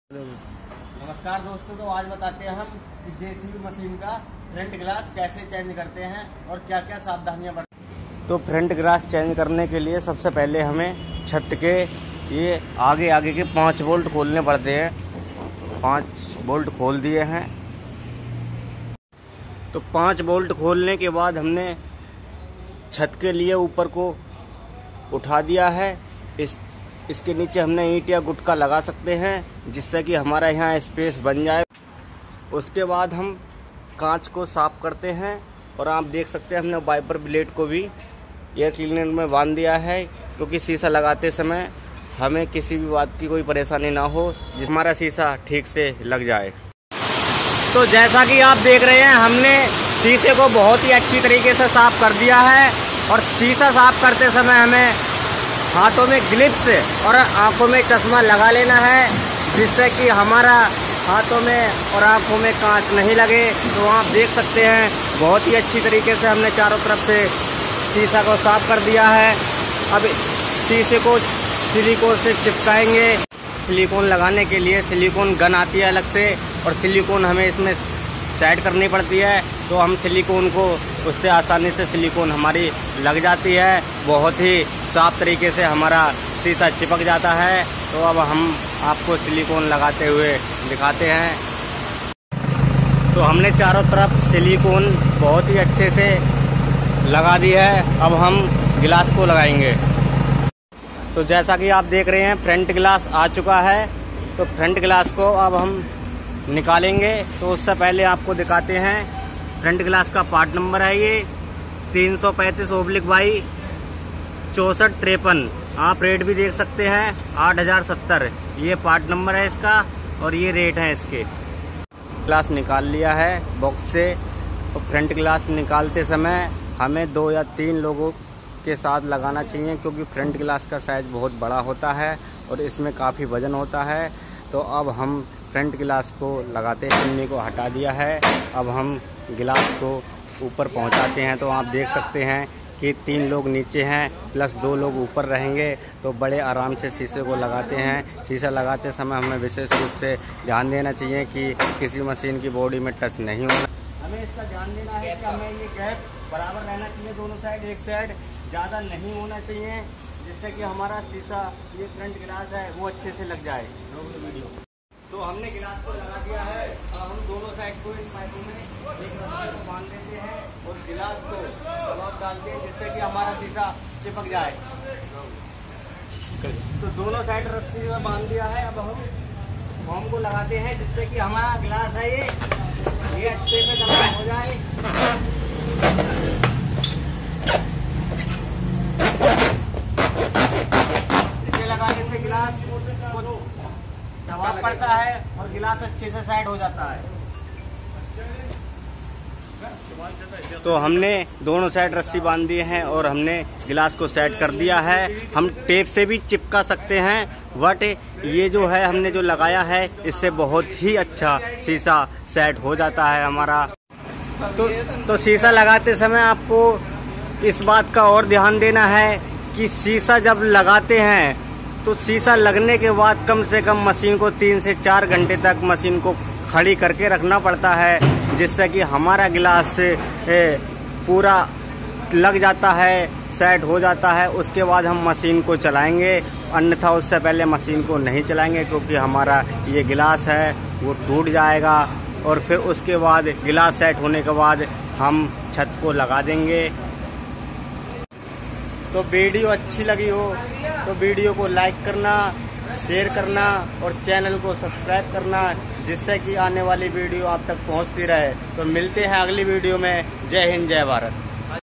नमस्कार दोस्तों, तो आज बताते हैं हम कि जेसीबी मशीन का फ्रंट ग्लास कैसे चेंज करते हैं और क्या क्या सावधानियां बरतते। तो फ्रंट ग्लास चेंज करने के लिए सबसे पहले हमें छत के ये आगे के 5 बोल्ट खोलने पड़ते हैं। 5 बोल्ट खोल दिए हैं। तो 5 बोल्ट खोलने के बाद हमने छत के लिए ऊपर को उठा दिया है। इसके नीचे हमने ईंट या गुटका लगा सकते हैं जिससे कि हमारा यहाँ स्पेस बन जाए। उसके बाद हम कांच को साफ करते हैं और आप देख सकते हैं हमने वाइपर ब्लेड को भी एयर क्लीनर में बांध दिया है, क्योंकि शीशा लगाते समय हमें किसी भी बात की कोई परेशानी ना हो, जिस हमारा शीशा ठीक से लग जाए। तो जैसा कि आप देख रहे हैं, हमने शीशे को बहुत ही अच्छी तरीके से साफ कर दिया है। और शीशा साफ करते समय हमें हाथों में ग्लिप्स और आंखों में चश्मा लगा लेना है, जिससे कि हमारा हाथों में और आंखों में कांच नहीं लगे। तो आप देख सकते हैं बहुत ही अच्छी तरीके से हमने चारों तरफ से शीशा को साफ कर दिया है। अब शीशे को सिलिकॉन से चिपकाएंगे। सिलिकॉन लगाने के लिए सिलिकॉन गन आती है अलग से, और सिलिकॉन हमें इसमें सेट करनी पड़ती है। तो हम सिलिकॉन को उससे आसानी से सिलिकॉन हमारी लग जाती है। बहुत ही साफ तरीके से हमारा शीशा चिपक जाता है। तो अब हम आपको सिलिकॉन लगाते हुए दिखाते हैं। तो हमने चारों तरफ सिलिकॉन बहुत ही अच्छे से लगा दी है। अब हम गिलास को लगाएंगे। तो जैसा कि आप देख रहे हैं फ्रंट ग्लास आ चुका है। तो फ्रंट ग्लास को अब हम निकालेंगे। तो उससे पहले आपको दिखाते हैं फ्रंट ग्लास का पार्ट नंबर है ये 335/64 63। आप रेट भी देख सकते हैं 8070। ये पार्ट नंबर है इसका और ये रेट है इसके। ग्लास निकाल लिया है बॉक्स से। तो फ्रंट ग्लास निकालते समय हमें 2 या 3 लोगों के साथ लगाना चाहिए, क्योंकि फ्रंट ग्लास का साइज बहुत बड़ा होता है और इसमें काफ़ी वजन होता है। तो अब हम फ्रंट ग्लास को लगाते हैं। चिमनी को हटा दिया है। अब हम गिलास को ऊपर पहुंचाते हैं। तो आप देख सकते हैं कि 3 लोग नीचे हैं प्लस 2 लोग ऊपर रहेंगे। तो बड़े आराम से शीशे को लगाते हैं। शीशा लगाते समय हमें विशेष रूप से ध्यान देना चाहिए कि किसी मशीन की बॉडी में टच नहीं होना। हमें इसका ध्यान देना है कि हमें ये गैप बराबर रहना चाहिए, दोनों साइड। एक साइड ज़्यादा नहीं होना चाहिए, जिससे कि हमारा शीशा ये फ्रंट ग्लास है वो अच्छे से लग जाए। वीडियो तो हमने गिलास को लगा दिया है। अब हम दोनों साइड को इन पाइपों में एक रस्सी को बांध देते हैं और गिलास को लॉक डालते हैं, जिससे कि हमारा शीशा चिपक जाए। तो दोनों साइड रस्सी में बांध दिया है। अब हम फॉर्म को लगाते हैं, जिससे कि हमारा गिलास है ये अच्छे से जमा हो जाए। इसे लगाने से गिलास को दबाव पड़ता है और गिलास अच्छे से सेट हो जाता है। तो हमने दोनों साइड रस्सी बांध दी है और हमने गिलास को सेट कर दिया है। हम टेप से भी चिपका सकते हैं, बट ये जो है हमने जो लगाया है इससे बहुत ही अच्छा शीशा सेट हो जाता है हमारा। तो शीशा लगाते समय आपको इस बात का और ध्यान देना है कि शीशा जब लगाते हैं तो शीशा लगने के बाद कम से कम मशीन को 3 से 4 घंटे तक मशीन को खड़ी करके रखना पड़ता है, जिससे कि हमारा गिलास पूरा लग जाता है, सेट हो जाता है। उसके बाद हम मशीन को चलाएंगे, अन्यथा उससे पहले मशीन को नहीं चलाएंगे, क्योंकि हमारा ये गिलास है वो टूट जाएगा। और फिर उसके बाद गिलास सेट होने के बाद हम छत को लगा देंगे। तो वीडियो अच्छी लगी हो तो वीडियो को लाइक करना, शेयर करना और चैनल को सब्सक्राइब करना, जिससे कि आने वाली वीडियो आप तक पहुंचती रहे। तो मिलते हैं अगली वीडियो में। जय हिंद, जय भारत।